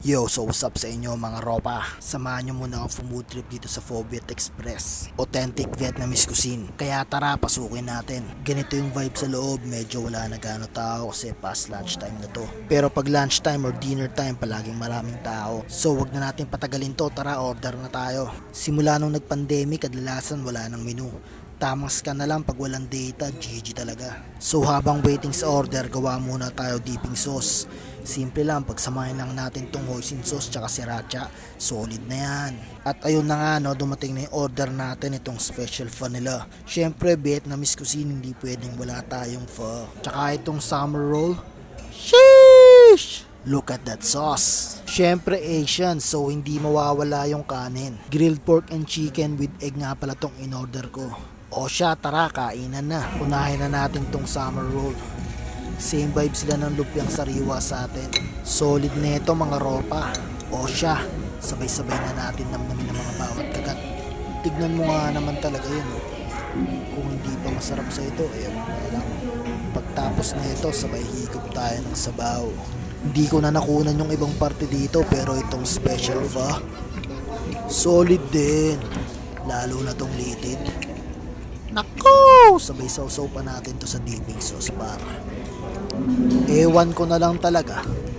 Yo, so what's up sa inyo mga ropa? Samahan nyo muna ang food trip dito sa Pho Viet Express. Authentic Vietnamese cuisine. Kaya tara, pasukin natin. Ganito yung vibe sa loob, medyo wala na gano tao kasi past lunchtime na to. Pero pag lunchtime or dinner time, palaging maraming tao. So wag na natin patagalin to, tara order na tayo. Simula nung nag-pandemic, kadalasan wala ng menu. Tamang scan na lang pag walang data, GG talaga. So habang waiting sa order, gawa muna tayo dipping sauce. Simple lang, pagsamahin lang natin tong hoisin sauce tsaka sriracha, solid na yan. At ayun na nga, no, dumating na yung order natin, itong special pho nila. Syempre, Vietnamese cuisine, hindi pwedeng wala tayong pho. Tsaka itong summer roll, sheesh! Look at that sauce. Syempre Asian, so hindi mawawala yung kanin. Grilled pork and chicken with egg nga pala tong in-order ko. O siya, tara, kainan na. Unahin na natin tong summer roll. Same vibe sila ng lupyang sariwa sa atin. Solid na ito mga ropa. O siya, sabay-sabay na natin namnamin ang mga bawat kagat. Tignan mo nga naman talaga yun. Kung hindi pa masarap sa ito, ewan ko na lang. Pagtapos na ito, sabay higop tayo ng sabaw. Hindi ko na nakunan yung ibang parte dito, pero itong special pho, solid din. Lalo na tong litid. Nako! Sabay sausaw pa natin to sa dipping sauce bar. Ewan ko na lang talaga.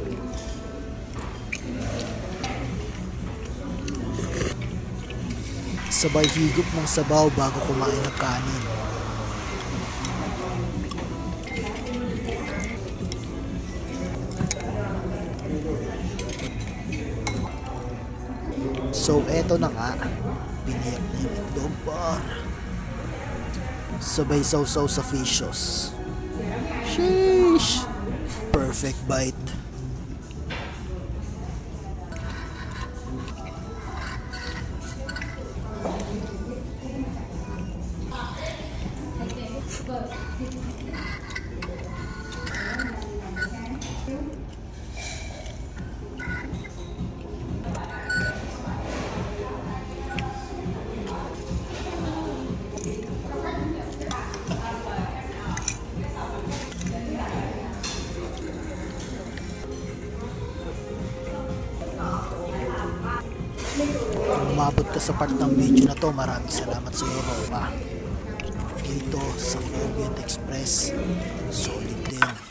Sabay higop ng sabaw bago kumain ng kanin. So eto na nga, biniyak na yung itlog bar. Sabay sausaw sa fish sauce. Sheesh! Perfect bite. Kung umabot ka sa part ng video na to, maraming salamat sa iyo, Ropa. Dito sa Pho Viet Express, solid din.